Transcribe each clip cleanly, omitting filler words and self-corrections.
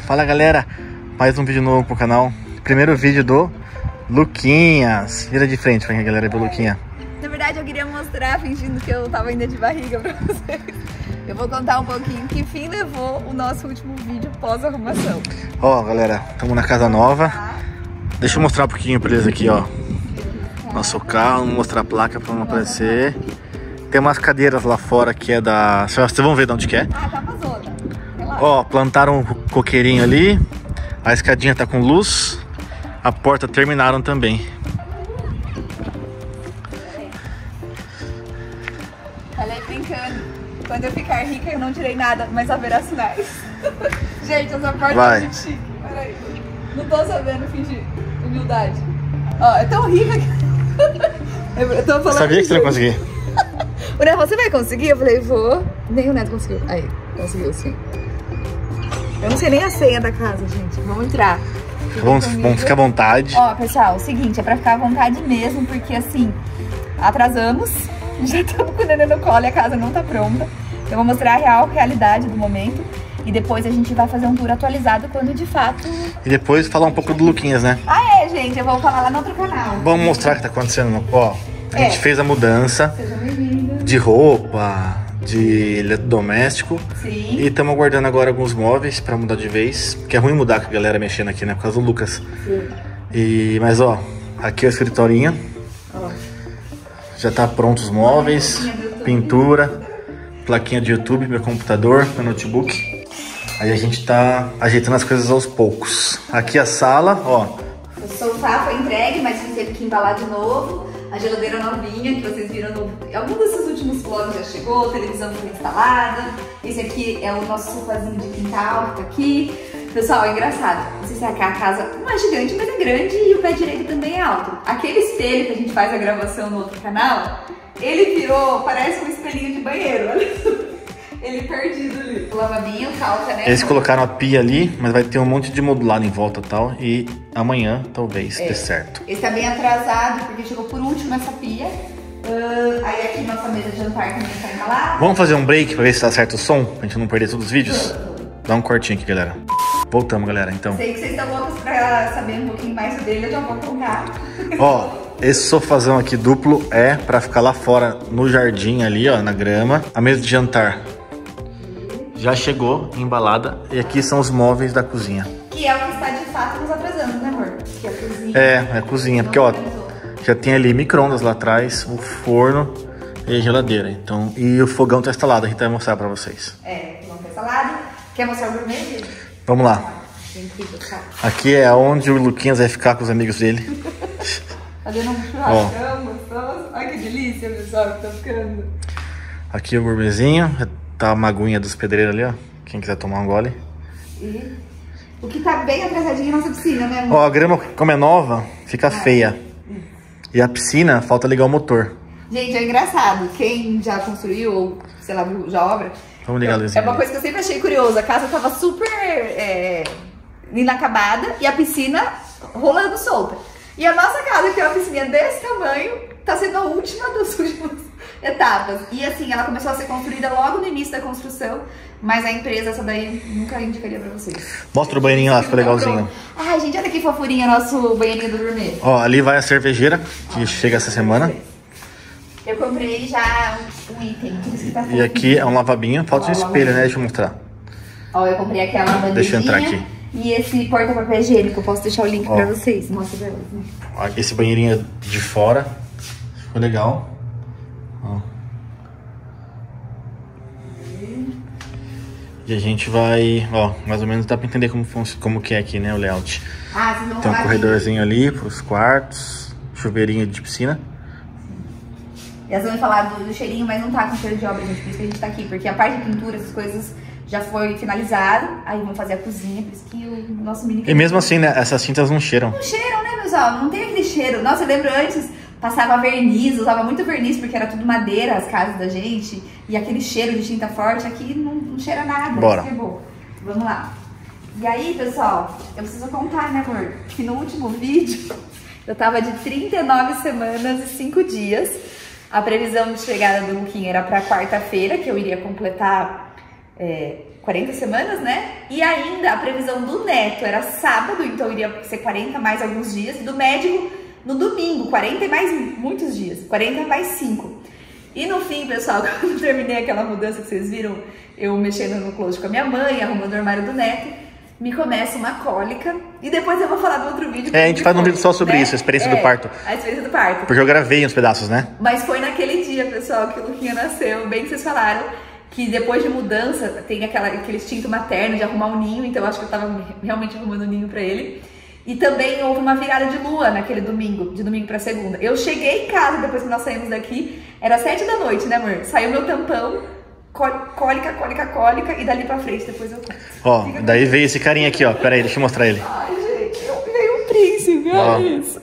Fala galera, mais um vídeo novo pro canal. Primeiro vídeo do Luquinhas. Vira de frente pra galera ver o Luquinha. Na verdade eu queria mostrar, fingindo que eu tava ainda de barriga pra vocês. Eu vou contar um pouquinho que fim levou o nosso último vídeo pós-arrumação. Ó galera, estamos na casa nova. Deixa eu mostrar um pouquinho pra eles aqui, ó. Nosso carro, vou mostrar a placa pra não aparecer. Tem umas cadeiras lá fora que é da... Vocês vão ver de onde que é. Ah, tá pra zona. Ó, plantaram um coqueirinho ali. A escadinha tá com luz. A porta terminaram também. Falei brincando. Quando eu ficar rica eu não tirei nada, mas haverá sinais. Gente, essa porta é muito chique. Peraí. Não tô sabendo fingir humildade. Ó, é tão rica que... eu tô falando. Sabia que você não conseguia. O Neto, você vai conseguir? Eu falei, vou. Nem o Neto conseguiu. Aí, conseguiu sim. Eu não sei nem a senha da casa, gente. Vamos entrar. Vamos ficar à vontade. Ó, pessoal, o seguinte, é pra ficar à vontade mesmo, porque assim, atrasamos. Já estamos com o neném no colo e a casa não tá pronta. Eu vou mostrar a realidade do momento. E depois a gente vai fazer um tour atualizado quando de fato... E depois falar um pouco do Luquinhas, né? Ah, é, gente. Eu vou falar lá no outro canal. Vamos mostrar o que tá acontecendo. Ó, a gente fez a mudança de roupa, de eletrodoméstico. Sim. E estamos aguardando agora alguns móveis pra mudar de vez. Porque é ruim mudar com a galera mexendo aqui, né? Por causa do Lucas. Sim. Mas ó, aqui é o escritorinho. Ó. Já tá pronto os móveis, pintura, plaquinha de YouTube, meu computador, meu notebook. Aí a gente tá ajeitando as coisas aos poucos. Aqui a sala, ó. O sofá foi entregue, mas a gente teve que embalar de novo. A geladeira novinha, que vocês viram no... Algum desses últimos vlogs já chegou, a televisão foi instalada. Esse aqui é o nosso sofazinho de quintal, que tá aqui. Pessoal, é engraçado. Não sei se é que a casa não é gigante, mas é grande e o pé direito também é alto. Aquele espelho que a gente faz a gravação no outro canal, ele virou, parece um espelhinho de banheiro, olha. Ele perdido ali. O lavabinho, calça, né? Eles colocaram a pia ali, mas vai ter um monte de modulado em volta e tal. E amanhã, talvez, dê certo. Esse tá bem atrasado, porque chegou por último essa pia. Aí aqui nossa mesa de jantar também tá embalada. Vamos fazer um break pra ver se tá certo o som? Pra gente não perder todos os vídeos? Dá um cortinho aqui, galera. Voltamos, galera, então. Sei que vocês estão loucos pra saber um pouquinho mais dele, eu já vou contar. Ó, esse sofazão aqui duplo é pra ficar lá fora no jardim ali, ó, na grama. A mesa de jantar já chegou embalada. E aqui são os móveis da cozinha. Que é o que está de fato nos atrasando, né, amor? Que é a cozinha. É a cozinha, porque ó, já tem ali micro-ondas lá atrás, o forno e a geladeira. Então, e o fogão tá instalado, a gente vai mostrar pra vocês. É, o fogão tá instalado. Quer mostrar o gourmet? Vamos lá. Aqui é onde o Luquinhas vai ficar com os amigos dele. Fazendo um churrascão gostoso. Olha que delícia, pessoal, que tá ficando. Aqui o gourmetzinho. Tá a maguinha dos pedreiros ali, ó. Quem quiser tomar um gole. E o que tá bem atrasadinho é a nossa piscina, né, amor? Ó, a grama, como é nova, fica feia. E a piscina, falta ligar o motor. Gente, é engraçado. Quem já construiu ou, sei lá, já obra... Vamos ligar a luzinha. É uma coisa que eu sempre achei curiosa. A casa tava super inacabada e a piscina rolando solta. E a nossa casa, que é uma piscina desse tamanho, tá sendo a última das últimas etapas. E assim, ela começou a ser construída logo no início da construção, mas a empresa, essa daí, nunca indicaria pra vocês. Mostra o banheirinho lá, ficou legalzinho. Ai, gente, olha que fofurinha nosso banheirinho do gourmet. Ó, ali vai a cervejeira, que chega essa semana. Eu comprei já um item. Que tá e aqui é um lavabinho, falta um espelho, né? Deixa eu mostrar. Ó, eu comprei aquela bandejinha. Deixa eu entrar aqui. E esse porta-papel higiênico, eu posso deixar o link pra vocês. Mostra pra eles, né? Ó, esse banheirinho de fora, ficou legal. Ó. E a gente vai, ó, mais ou menos dá pra entender como que é aqui, né, o layout. Ah, vocês vão tem um corredorzinho ali pros quartos, chuveirinho de piscina. E elas vão falar do cheirinho, mas não tá com cheiro de obra, gente, por isso que a gente tá aqui. Porque a parte de pintura, essas coisas já foi finalizada. Aí vão fazer a cozinha, por isso que o nosso mini... E mesmo assim, né, essas cintas não cheiram. Não cheiram, né, pessoal? Não tem aquele cheiro. Nossa, eu lembro antes, passava verniz, usava muito verniz, porque era tudo madeira, as casas da gente. E aquele cheiro de tinta forte aqui não cheira nada. Bora. Isso que é bom. Vamos lá. E aí, pessoal, eu preciso contar, né, amor? Que no último vídeo, eu tava de 39 semanas e 5 dias. A previsão de chegada do Luquinha era para quarta-feira, que eu iria completar 40 semanas, né? E ainda a previsão do neto era sábado, então iria ser 40 mais alguns dias. E do médico no domingo, 40 e mais muitos dias. 40 mais 5. E no fim, pessoal, quando eu terminei aquela mudança que vocês viram, eu mexendo no closet com a minha mãe, arrumando o armário do neto, me começa uma cólica. E depois eu vou falar do outro vídeo. A gente faz um vídeo só sobre isso, a experiência do parto. A experiência do parto. Porque eu gravei uns pedaços, né? Mas foi naquele dia, pessoal, que o Luquinha nasceu. Bem que vocês falaram que depois de mudança tem aquele instinto materno de arrumar um ninho. Então eu acho que eu tava realmente arrumando um ninho pra ele. E também houve uma virada de lua naquele domingo, de domingo pra segunda. Eu cheguei em casa depois que nós saímos daqui, era 7 da noite, né, amor? Saiu meu tampão, cólica, e dali pra frente depois eu conto. Ó, daí veio esse carinha aqui, ó. Pera aí, deixa eu mostrar ele. Ai, gente, veio um príncipe, olha isso.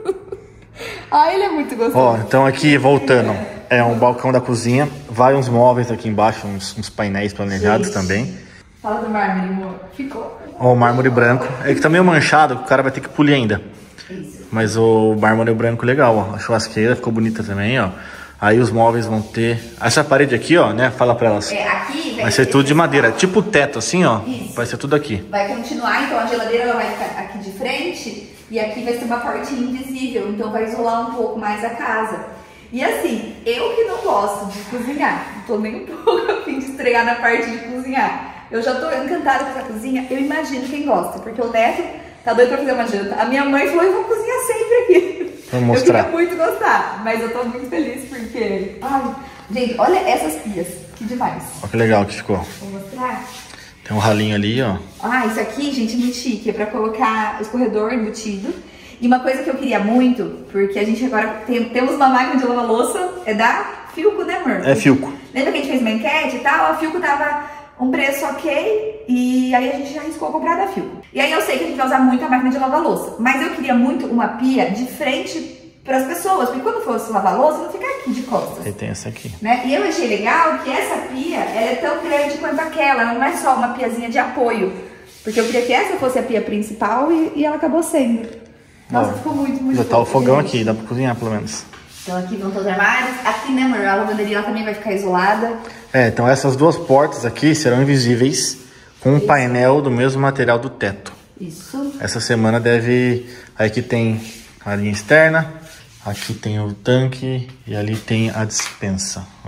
Ai, ele é muito gostoso. Ó, então aqui, voltando, é um balcão da cozinha. Vai uns móveis aqui embaixo, uns painéis planejados também. Fala do mármore, amor. Ficou? Ó, o mármore branco. É que tá meio manchado, o cara vai ter que polir ainda. Isso. Mas o mármore branco legal, ó. A churrasqueira ficou bonita também, ó. Aí os móveis vão ter... Essa parede aqui, ó, né? Fala pra elas. Aqui vai ser tudo de madeira. Tipo teto, assim, ó. Isso. Vai ser tudo aqui. Vai continuar, então a geladeira vai ficar aqui de frente. E aqui vai ser uma portinha invisível. Então vai isolar um pouco mais a casa. E assim, eu que não gosto de cozinhar. Não tô nem um pouco a fim de estrear na parte de cozinhar. Eu já tô encantada com essa cozinha. Eu imagino quem gosta. Porque o neto tá doido pra fazer uma janta. A minha mãe falou, eu vou cozinhar sempre aqui. Vamos mostrar. Eu queria muito gostar, mas eu tô muito feliz porque... Ai, gente, olha essas pias, que demais. Olha que legal que ficou. Vou mostrar. Tem um ralinho ali, ó. Ah, isso aqui, gente, é muito chique, é pra colocar o escorredor embutido. E uma coisa que eu queria muito, porque a gente agora temos uma máquina de lavar louça, é da Filco, né, amor? É Filco. Lembra que a gente fez uma enquete e tal? A Filco tava um preço ok, e aí a gente já arriscou comprar da Filco. E aí eu sei que a gente vai usar muito a máquina de lavar louça, mas eu queria muito uma pia de frente para as pessoas, porque quando fosse lavar louça, não fica aqui de costas. E tem essa aqui. Né? E eu achei legal que essa pia, ela é tão grande quanto aquela, ela não é só uma piazinha de apoio, porque eu queria que essa fosse a pia principal e ela acabou sendo. Nossa, ficou muito Já tá o fogão aqui, dá pra cozinhar pelo menos. Então aqui vão todos os armários. Aqui, né, amor, a lavanderia ela também vai ficar isolada. É, então essas duas portas aqui serão invisíveis com um painel do mesmo material do teto. Isso. Essa semana deve... Aí aqui tem a linha externa, aqui tem o tanque e ali tem a dispensa, ó.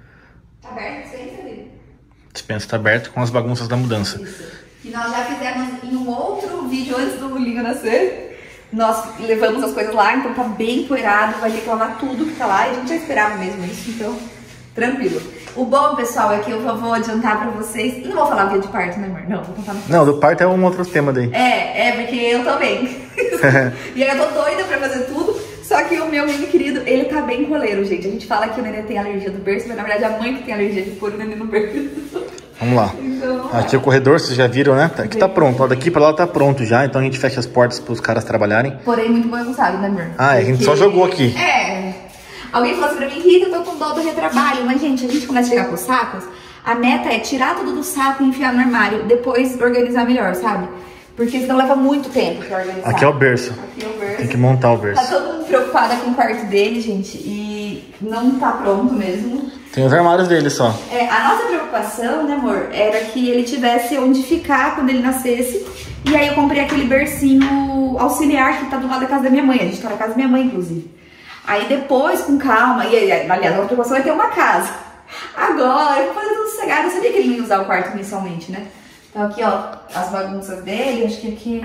Tá aberto sempre ali. Dispensa tá aberta com as bagunças da mudança. Isso. E nós já fizemos em um outro vídeo antes do Linho nascer. Nós levamos as coisas lá, então tá bem empoeirado, vai ter que lavar tudo que tá lá. E a gente já esperava mesmo isso, então tranquilo. O bom, pessoal, é que eu vou adiantar pra vocês. E não vou falar o dia de parto, né, amor? Não, vou contar no Não, do parto é um outro tema daí. É porque eu tô bem. E aí eu tô doida pra fazer tudo. Só que o meu menino querido, ele tá bem coleiro, gente. A gente fala que o neném tem alergia do berço, mas na verdade a mãe que tem alergia de pôr o neném no berço. Vamos lá. Então, aqui é o corredor, vocês já viram, né? Aqui tá pronto. Ó, daqui pra lá tá pronto já. Então a gente fecha as portas pros caras trabalharem. porém, muito bagunçado, né, amor? Ah, a gente só jogou aqui. Alguém falou assim pra mim, Rita, eu tô com dó do retrabalho. Mas, gente, a gente começa a chegar com os sacos. A meta é tirar tudo do saco e enfiar no armário. Depois organizar melhor, sabe? Porque senão leva muito tempo pra organizar. Aqui é o berço. Aqui é o berço. Tem que montar o berço. Tá todo mundo preocupada com o quarto dele, gente. E não tá pronto mesmo. Tem os armários dele só. A nossa preocupação, né, amor, era que ele tivesse onde ficar quando ele nascesse. E aí eu comprei aquele bercinho auxiliar que tá do lado da casa da minha mãe. A gente tá na casa da minha mãe, inclusive. Aí depois, com calma, aliás, a nossa preocupação é ter uma casa. Agora, eu vou fazer tudo sossegado. Eu sabia que ele não ia usar o quarto inicialmente, né? Então aqui, ó, as bagunças dele, acho que aqui...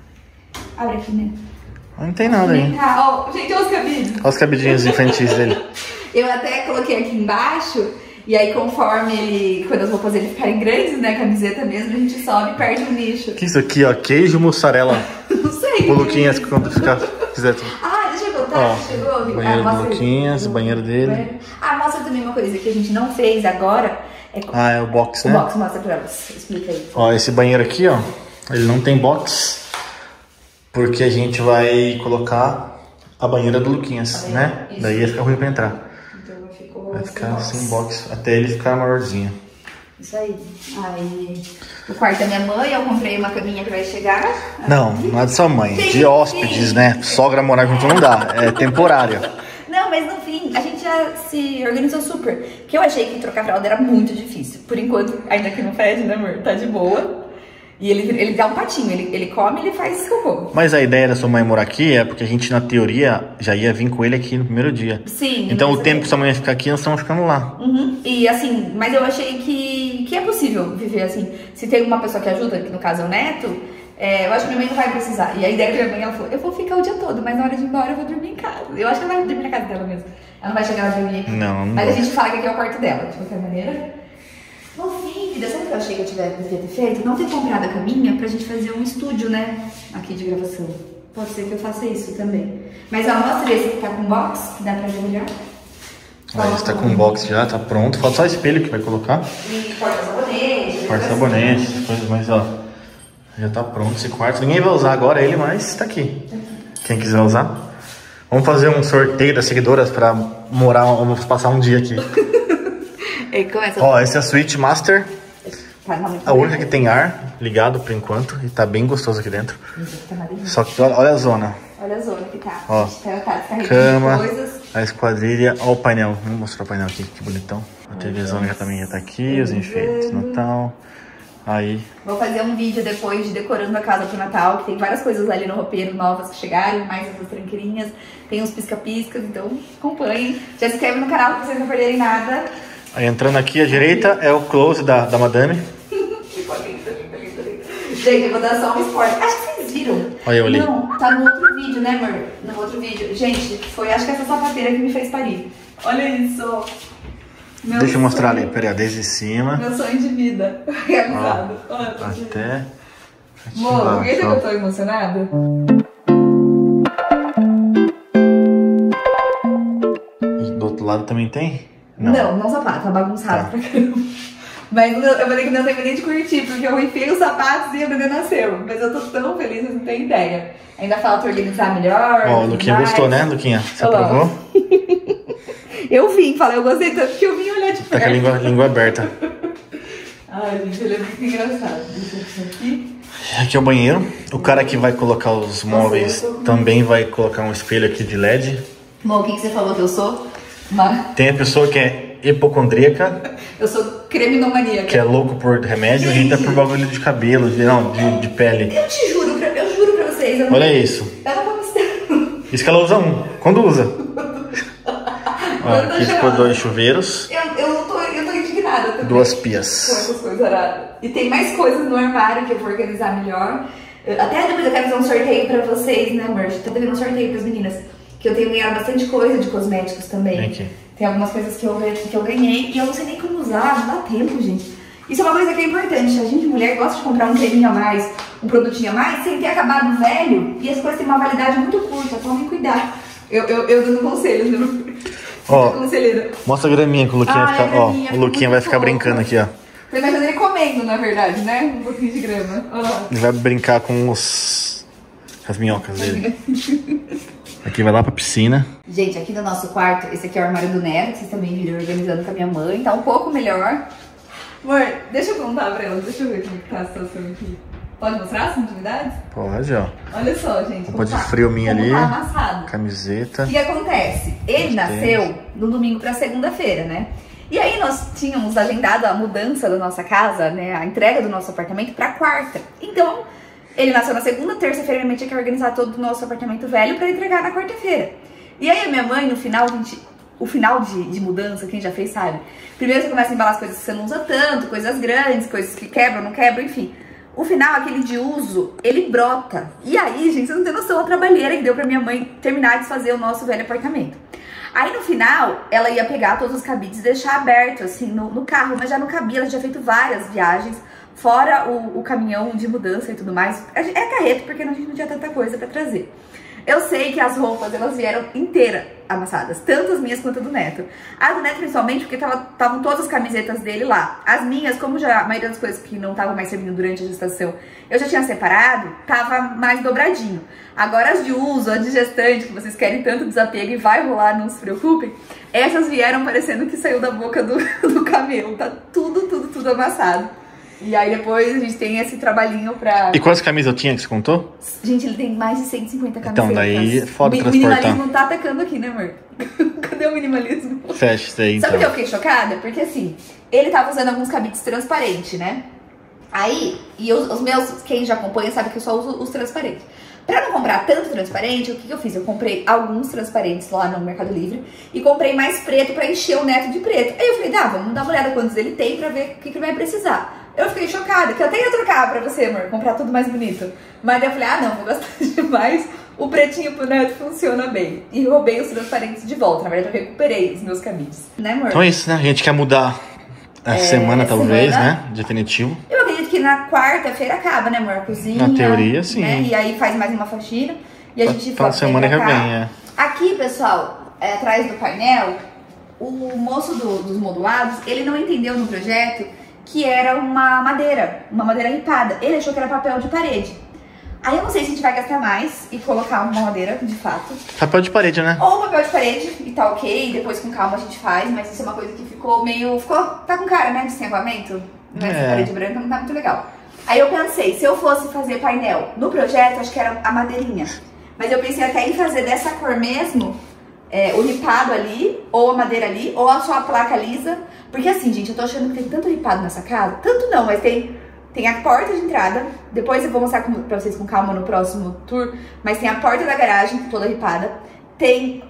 Abre aqui, né? Não tem nada aí. Ó, gente, olha os cabides. Olha os cabidinhos infantis dele. Eu até coloquei aqui embaixo, e aí conforme ele, quando as roupas dele ficarem grandes, né, camiseta mesmo, a gente sobe e perde o nicho. O que é isso aqui, ó? Queijo mussarela. Não sei. O Luquinhas, quando fizer tudo. Deixa eu contar, Ó, chegou. banheiro do Luquinhas, banheiro dele. Mostra também uma coisa que a gente não fez agora. É o box, O né? box, mostra pra elas, explica aí. Ó, esse banheiro aqui, ó, ele não tem box, porque a gente vai colocar a banheira do Luquinhas, né? Isso. Daí ia ficar ruim pra entrar. Então ficou Vai ficar sem box, até ele ficar maiorzinho. Isso aí. Aí, o quarto da minha mãe, eu comprei uma caminha que vai chegar. Não, não é de sua mãe, de hóspedes, né? Sogra morar junto não dá, é temporária. Não, mas no fim, a gente já se organizou super. Porque eu achei que trocar fralda era muito difícil. Por enquanto, ainda que não fede, né, amor? Tá de boa. E ele dá um patinho, ele come e ele faz cocô. Mas a ideia da sua mãe morar aqui é porque a gente, na teoria, já ia vir com ele aqui no primeiro dia. Sim. Então o tempo que sua mãe ia ficar aqui, nós estamos ficando lá. Uhum. E assim, mas eu achei que é possível viver assim. Se tem uma pessoa que ajuda, que no caso é o neto, eu acho que minha mãe não vai precisar. E a ideia da minha mãe, ela falou, eu vou ficar o dia todo, mas na hora de ir embora eu vou dormir em casa. Eu acho que ela vai dormir na casa dela mesmo. Ela não vai chegar lá dormir aqui. Não. Mas a gente fala que aqui é o quarto dela, de qualquer maneira. No fim, vida, sabe o que eu achei que eu devia ter feito? Não ter comprado a caminha pra gente fazer um estúdio, né? Aqui de gravação. Pode ser que eu faça isso também. Mas ó, mostra esse que tá com box, que dá pra ver melhor. Aí está com o box já, tá pronto. Falta só o espelho que vai colocar. E porta-sabonete. Porta-sabonete, essas coisas, mas ó, já tá pronto esse quarto. Ninguém vai usar agora ele, mas tá aqui. Quem quiser usar. Vamos fazer um sorteio das seguidoras pra morar, vamos passar um dia aqui. Ó, essa é a Suite Master. A única que tem ar ligado por enquanto. E tá bem gostoso aqui dentro. Só que olha a zona. Olha a zona que tá. Ó, cama, a esquadrilha. Ó o painel. Vamos mostrar o painel aqui, que bonitão. A televisão já também já tá aqui, os enfeites, Natal. Aí. Vou fazer um vídeo depois de decorando a casa pro Natal, que tem várias coisas ali no roupeiro novas que chegaram, mais essas tranqueirinhas. Tem uns pisca-piscas, então acompanhem. Já se inscreve no canal pra vocês não perderem nada. Aí entrando aqui à direita é o close da madame. Gente, eu vou dar só um spoiler. Acho que vocês viram. Olha eu ali. Não, tá no outro vídeo, né, amor? No outro vídeo. Gente, foi acho que essa sapateira que me fez parir. Olha isso. Deixa eu mostrar ali, peraí, desde cima. Meu sonho de vida realizado. Olha, até amor, por que eu tô emocionada? E do outro lado também tem? Não sapato, tá bagunçado pra caramba. Mas eu falei que não terminei de curtir, porque eu enfiei os sapatos e a bebê nasceu. Mas eu tô tão feliz, vocês não tem ideia. Ainda falta organizar melhor. Ó, o Luquinha gostou, né, Luquinha? Você aprovou? Eu vim, falei, eu gostei tanto que eu vim olhar de perto. Tá com a língua aberta. Ai, gente, ele é muito engraçado. Deixa eu ver aqui. Aqui é o banheiro. O cara que vai colocar os móveis também vai colocar um espelho aqui de LED. Bom, o que você falou que eu sou? Tem a pessoa que é hipocondríaca. Eu sou creminomaníaca. Que é louco por remédio, a gente é por bagulho de cabelo, de pele. Eu te juro, eu juro pra vocês. Eu não... Olha isso. Eu não vou misturar. Isso que ela usa um. Quando usa? Ó, aqui ficou 2 chuveiros. Eu tô indignada também. 2 pias. Com essas coisas aradas. E tem mais coisas no armário que eu vou organizar melhor. Até depois eu quero fazer um sorteio pra vocês, né, amor? Tô devendo um sorteio pras meninas. Que eu tenho ganhado bastante coisa de cosméticos também. Aqui. Tem algumas coisas que eu ganhei e eu não sei nem como usar, não dá tempo, gente. Isso é uma coisa que é importante. A gente, mulher, gosta de comprar um creminho a mais, um produtinho a mais, sem ter acabado velho. E as coisas têm uma validade muito curta, tomem cuidado. Eu dando conselhos, né? Ó, mostra a graminha que o Luquinha vai ficar. Ó, o Luquinha vai ficar brincando aqui, ó. Você vai fazer ele comendo, na verdade, né? Um pouquinho de grama. Ele vai brincar com as minhocas dele. Aqui vai lá pra piscina. Gente, aqui no nosso quarto, esse aqui é o armário do Neto, que vocês também viram organizando com a minha mãe. Tá um pouco melhor. Amor, deixa eu contar pra ela, deixa eu ver como tá a situação aqui. Pode mostrar as intimidades? Pode, ó. Olha só, gente. Roupa de frio minha ali. Tá amassado. Camiseta. O que acontece? Ele nasceu no domingo pra segunda-feira, né? E aí nós tínhamos agendado a mudança da nossa casa, né? A entrega do nosso apartamento pra quarta. Então, ele nasceu na segunda, terça-feira minha mãe tinha que organizar todo o nosso apartamento velho pra entregar na quarta-feira. E aí a minha mãe, no final, o final de mudança, quem já fez sabe. Primeiro você começa a embalar as coisas que você não usa tanto, coisas grandes, coisas que quebram, não quebram, enfim. O final, aquele de uso, ele brota. E aí, gente, vocês não tem noção a trabalheira que deu pra minha mãe terminar de desfazer o nosso velho apartamento. Aí no final, ela ia pegar todos os cabides e deixar aberto, assim, no carro, mas já não cabia, ela tinha feito várias viagens, fora o caminhão de mudança e tudo mais. É carreto, porque a gente não tinha tanta coisa pra trazer. Eu sei que as roupas, elas vieram inteiras amassadas, tanto as minhas quanto a do Neto. A do Neto principalmente, porque estavam todas as camisetas dele lá. As minhas, como já a maioria das coisas que não estavam mais servindo durante a gestação, eu já tinha separado, tava mais dobradinho. Agora as de uso, a de gestante, que vocês querem tanto desapego e vai rolar, não se preocupem, essas vieram parecendo que saiu da boca do camelo. Tá tudo amassado. E aí depois a gente tem esse trabalhinho pra... E quantas camisas eu tinha que você contou? Gente, ele tem mais de 150 camisetas. Então, daí foda O transportar. minimalismo tá atacando aqui, né, amor? Cadê o minimalismo? Fecha isso aí, então. Sabe o que eu fiquei chocada? Porque assim, ele tava usando alguns cabides transparentes, né? Aí, e os meus, quem já acompanha sabe que eu só uso os transparentes. Pra não comprar tanto transparente, o que eu fiz? Eu comprei alguns transparentes lá no Mercado Livre e comprei mais preto pra encher o neto de preto. Aí eu falei, vamos dar uma olhada quantos ele tem pra ver o que ele vai precisar. Eu fiquei chocada, que eu até ia trocar pra você, amor, comprar tudo mais bonito. Mas daí eu falei, não, vou gastar demais. O pretinho pro neto funciona bem. E roubei os transparentes de volta. Na verdade, eu recuperei os meus cabides. Né, amor? Então é isso, né? A gente quer mudar a semana, talvez, né? Definitivo. Eu acredito que na quarta-feira acaba, né, amor? A cozinha. Na teoria, sim. Né? E aí faz mais uma faxina. E a gente Então, semana que vem, é. Aqui, pessoal, atrás do painel, o moço dos modulados, ele não entendeu no projeto que era uma madeira ripada. Ele achou que era papel de parede. Aí eu não sei se a gente vai gastar mais e colocar uma madeira, de fato. Papel de parede, né? Ou papel de parede, e tá ok, depois com calma a gente faz, mas isso é uma coisa que ficou meio... tá com cara, né, de sem acabamento. Essa parede branca não tá muito legal. Aí eu pensei, se eu fosse fazer painel no projeto, acho que era a madeirinha. Mas eu pensei até em fazer dessa cor mesmo, o ripado ali, ou a madeira ali, ou só a placa lisa. Porque assim, gente, eu tô achando que tem tanto ripado nessa casa. Tanto não, mas tem a porta de entrada. Depois eu vou mostrar pra vocês com calma no próximo tour. Mas tem a porta da garagem toda ripada. Tem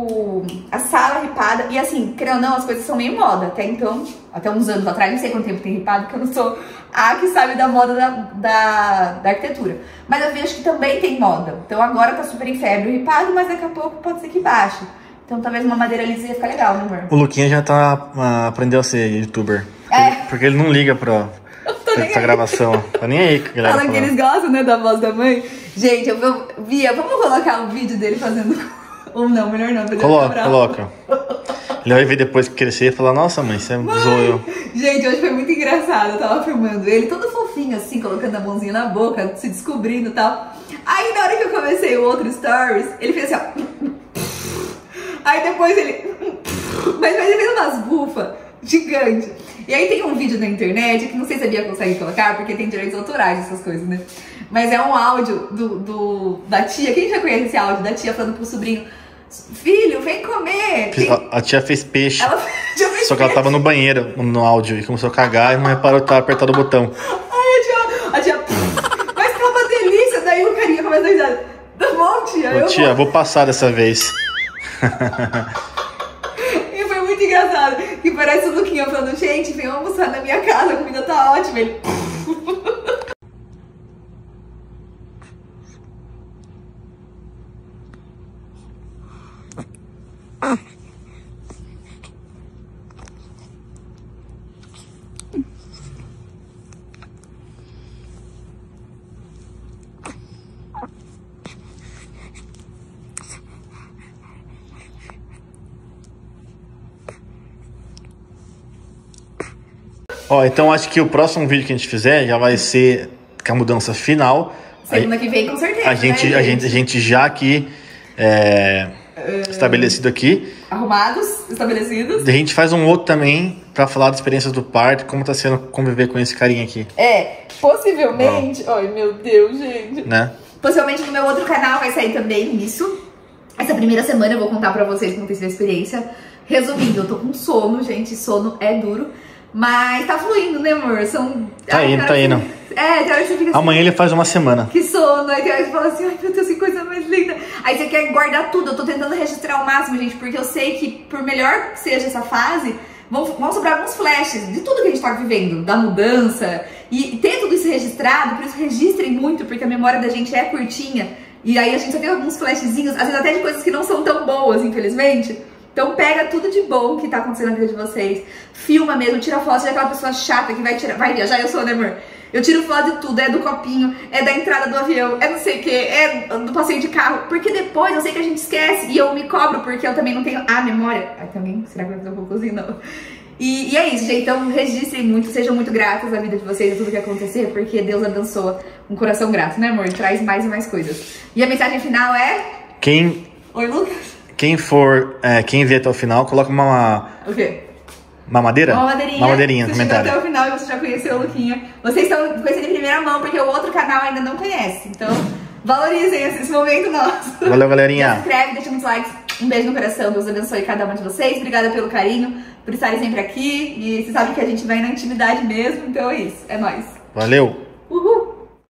a sala ripada. E assim, querendo ou não, as coisas são meio moda. Até então, até uns anos atrás, não sei quanto tempo tem ripado, porque eu não sou a que sabe da moda da arquitetura. Mas eu vejo que também tem moda. Então agora tá super em febre o ripado, mas daqui a pouco pode ser que baixe. Então talvez uma madeira lisa ia ficar legal, né, amor? O Luquinha já aprendeu a ser youtuber. Porque ele não liga pra essa gravação. Tá nem aí que a galera fala que eles gostam, né, da voz da mãe. Gente, Bia, vamos colocar um vídeo dele fazendo... Ou não, melhor não. Coloca. Ele vai ver depois que crescer e falar, nossa mãe, você zoou eu. Gente, hoje foi muito engraçado. Eu tava filmando ele, todo fofinho assim, colocando a mãozinha na boca, se descobrindo e tal. Aí na hora que eu comecei o outro stories, ele fez assim, ó. Aí depois ele... Mas ele fez umas bufas gigantes. E aí tem um vídeo na internet, que não sei se a Bia consegue colocar, porque tem direitos autorais, essas coisas, né? Mas é um áudio da tia, quem já conhece esse áudio? Da tia falando pro sobrinho, filho, vem comer. A tia fez peixe, fez só que ela tava no banheiro, no áudio, e começou a cagar e não reparou que tava apertado o botão. Aí a tia, mas tá uma delícia. Daí o carinha começa a dizer, tá bom, tia? Tia, vou passar dessa vez. E foi muito engraçado, que parece o Luquinha falando, gente, vem almoçar na minha casa, a comida tá ótima. Ele... Ó, então acho que o próximo vídeo que a gente fizer já vai ser com a mudança final. Segunda que vem, com certeza. A gente já aqui estabelecido aqui. Arrumados, estabelecidos. A gente faz um outro também pra falar das experiências do parto, como tá sendo conviver com esse carinha aqui. Possivelmente. Ai, meu Deus, gente. Né? Possivelmente no meu outro canal vai sair também isso. Essa primeira semana eu vou contar pra vocês como tem sido a experiência. Resumindo, eu tô com sono, gente. Sono é duro. Mas tá fluindo, né, amor? Tá indo. tem hora que você fica assim, amanhã ele faz uma semana. Que sono. Aí tem hora que você fala assim, ai meu Deus, que coisa mais linda. Aí você quer guardar tudo. Eu tô tentando registrar o máximo, gente, porque eu sei que por melhor que seja essa fase, vão sobrar alguns flashes de tudo que a gente tá vivendo, da mudança. E ter tudo isso registrado, por isso registrem muito, porque a memória da gente é curtinha. E aí a gente só tem alguns flashzinhos, às vezes até de coisas que não são tão boas, infelizmente. Então pega tudo de bom que tá acontecendo na vida de vocês, filma mesmo, tira foto, é aquela pessoa chata que vai viajar, eu sou, né, amor? Eu tiro foto de tudo, é do copinho, é da entrada do avião, é não sei o que, é do passeio de carro, porque depois eu sei que a gente esquece e eu me cobro porque eu também não tenho a memória. Ai, também, será que vai fazer um cocôzinho? Não. E é isso, gente, então registrem muito, sejam muito gratos à vida de vocês, a tudo que acontecer, porque Deus abençoa um coração grato, né, amor? E traz mais e mais coisas. E a mensagem final é... Oi, Lucas? Quem vier até o final, coloca O quê? Mamadeira? Uma madeirinha. Mamadeirinha, você comentário. chegou até o final e você já conheceu o Luquinha. Vocês estão conhecendo em primeira mão, porque o outro canal ainda não conhece. Então, valorizem esse momento nosso. Valeu, galerinha. Se inscreve, deixa muitos likes. Um beijo no coração. Deus abençoe cada uma de vocês. Obrigada pelo carinho, por estarem sempre aqui. E vocês sabem que a gente vai na intimidade mesmo. Então é isso. É nóis. Valeu. Uhul.